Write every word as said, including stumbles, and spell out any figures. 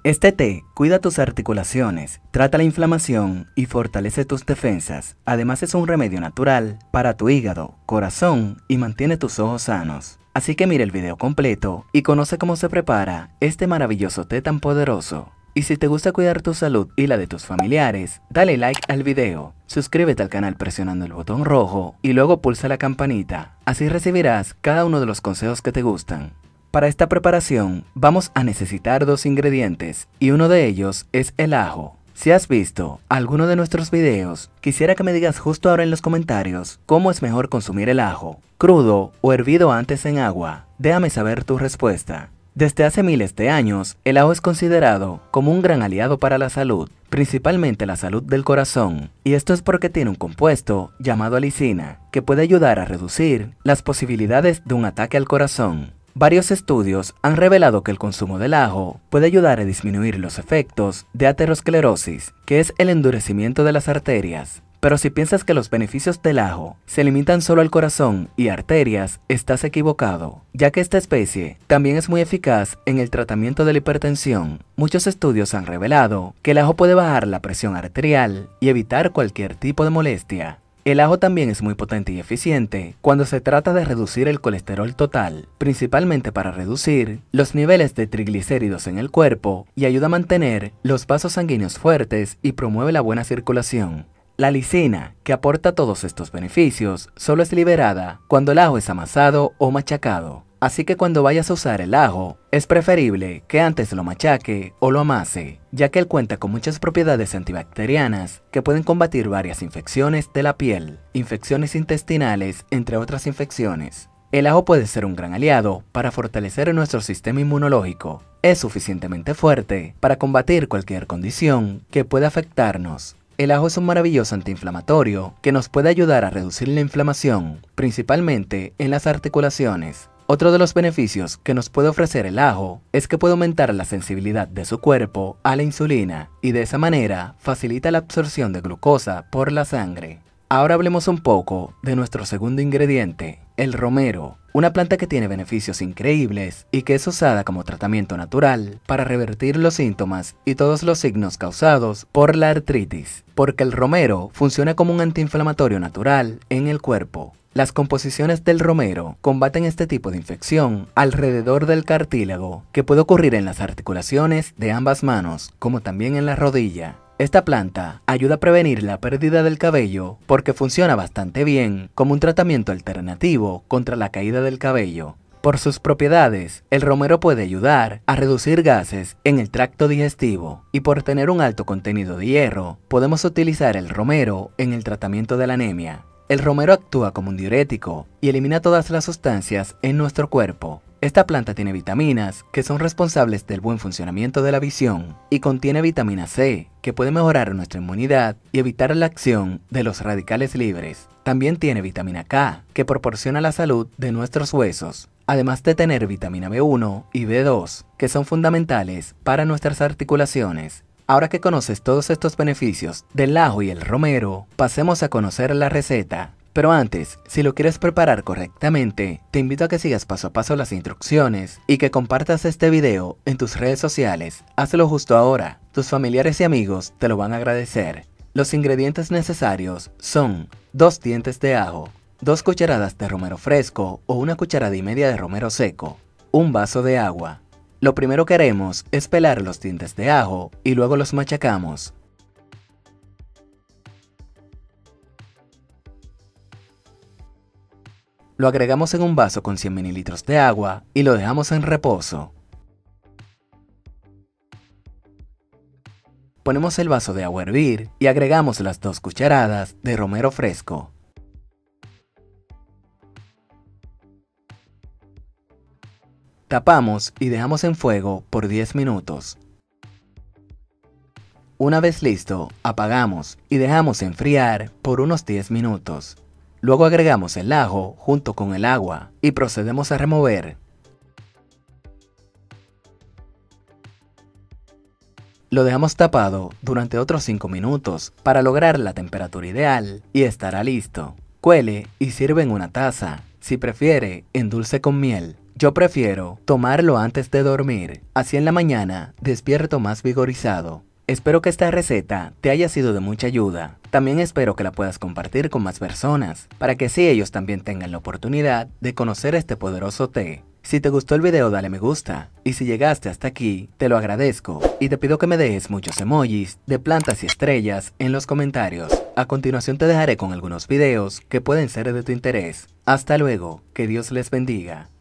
Este té cuida tus articulaciones, trata la inflamación y fortalece tus defensas. Además es un remedio natural para tu hígado, corazón y mantiene tus ojos sanos. Así que mira el video completo y conoce cómo se prepara este maravilloso té tan poderoso. Y si te gusta cuidar tu salud y la de tus familiares, dale like al video, suscríbete al canal presionando el botón rojo y luego pulsa la campanita. Así recibirás cada uno de los consejos que te gustan. Para esta preparación vamos a necesitar dos ingredientes y uno de ellos es el ajo. Si has visto alguno de nuestros videos, quisiera que me digas justo ahora en los comentarios cómo es mejor consumir el ajo, crudo o hervido antes en agua. Déjame saber tu respuesta. Desde hace miles de años, el ajo es considerado como un gran aliado para la salud, principalmente la salud del corazón, y esto es porque tiene un compuesto llamado alicina, que puede ayudar a reducir las posibilidades de un ataque al corazón. Varios estudios han revelado que el consumo del ajo puede ayudar a disminuir los efectos de aterosclerosis, que es el endurecimiento de las arterias. Pero si piensas que los beneficios del ajo se limitan solo al corazón y arterias, estás equivocado, ya que esta especie también es muy eficaz en el tratamiento de la hipertensión. Muchos estudios han revelado que el ajo puede bajar la presión arterial y evitar cualquier tipo de molestia. El ajo también es muy potente y eficiente cuando se trata de reducir el colesterol total, principalmente para reducir los niveles de triglicéridos en el cuerpo y ayuda a mantener los vasos sanguíneos fuertes y promueve la buena circulación. La lisina, que aporta todos estos beneficios, solo es liberada cuando el ajo es amasado o machacado. Así que cuando vayas a usar el ajo, es preferible que antes lo machaque o lo amase, ya que él cuenta con muchas propiedades antibacterianas que pueden combatir varias infecciones de la piel, infecciones intestinales, entre otras infecciones. El ajo puede ser un gran aliado para fortalecer nuestro sistema inmunológico. Es suficientemente fuerte para combatir cualquier condición que pueda afectarnos. El ajo es un maravilloso antiinflamatorio que nos puede ayudar a reducir la inflamación, principalmente en las articulaciones. Otro de los beneficios que nos puede ofrecer el ajo es que puede aumentar la sensibilidad de su cuerpo a la insulina y de esa manera facilita la absorción de glucosa por la sangre. Ahora hablemos un poco de nuestro segundo ingrediente, el romero, una planta que tiene beneficios increíbles y que es usada como tratamiento natural para revertir los síntomas y todos los signos causados por la artritis, porque el romero funciona como un antiinflamatorio natural en el cuerpo. Las composiciones del romero combaten este tipo de infección alrededor del cartílago que puede ocurrir en las articulaciones de ambas manos, como también en la rodilla. Esta planta ayuda a prevenir la pérdida del cabello porque funciona bastante bien como un tratamiento alternativo contra la caída del cabello. Por sus propiedades, el romero puede ayudar a reducir gases en el tracto digestivo y por tener un alto contenido de hierro, podemos utilizar el romero en el tratamiento de la anemia. El romero actúa como un diurético y elimina todas las sustancias en nuestro cuerpo. Esta planta tiene vitaminas que son responsables del buen funcionamiento de la visión y contiene vitamina C, que puede mejorar nuestra inmunidad y evitar la acción de los radicales libres. También tiene vitamina K, que proporciona la salud de nuestros huesos, además de tener vitamina B uno y B dos, que son fundamentales para nuestras articulaciones. Ahora que conoces todos estos beneficios del ajo y el romero, pasemos a conocer la receta. Pero antes, si lo quieres preparar correctamente, te invito a que sigas paso a paso las instrucciones y que compartas este video en tus redes sociales. Hazlo justo ahora, tus familiares y amigos te lo van a agradecer. Los ingredientes necesarios son dos dientes de ajo, dos cucharadas de romero fresco o una cucharada y media de romero seco, un vaso de agua. Lo primero que haremos es pelar los dientes de ajo y luego los machacamos. Lo agregamos en un vaso con cien mililitros de agua y lo dejamos en reposo. Ponemos el vaso de agua a hervir y agregamos las dos cucharadas de romero fresco. Tapamos y dejamos en fuego por diez minutos. Una vez listo, apagamos y dejamos enfriar por unos diez minutos. Luego agregamos el ajo junto con el agua y procedemos a remover. Lo dejamos tapado durante otros cinco minutos para lograr la temperatura ideal y estará listo. Cuele y sirve en una taza. Si prefiere, endulce con miel. Yo prefiero tomarlo antes de dormir, así en la mañana despierto más vigorizado. Espero que esta receta te haya sido de mucha ayuda. También espero que la puedas compartir con más personas, para que así ellos también tengan la oportunidad de conocer este poderoso té. Si te gustó el video dale me gusta, y si llegaste hasta aquí, te lo agradezco, y te pido que me dejes muchos emojis de plantas y estrellas en los comentarios. A continuación te dejaré con algunos videos que pueden ser de tu interés. Hasta luego, que Dios les bendiga.